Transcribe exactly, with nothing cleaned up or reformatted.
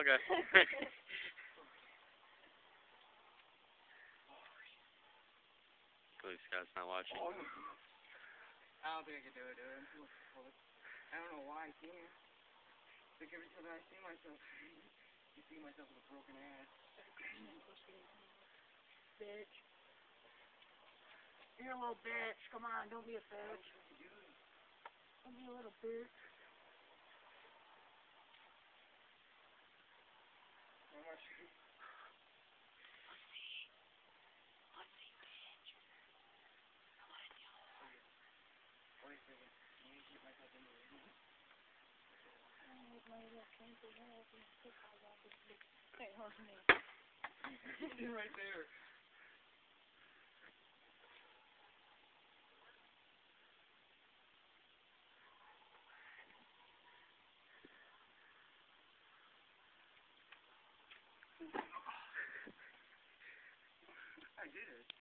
Okay. Please, Scott's not watching. I don't think I can do it, dude. I don't know why I can't. Like every time I see myself, I see myself with a broken ass. Bitch. You're a little bitch. Come on, don't be a bitch. Don't be a little bitch. How much? Hey, hold on. Right there.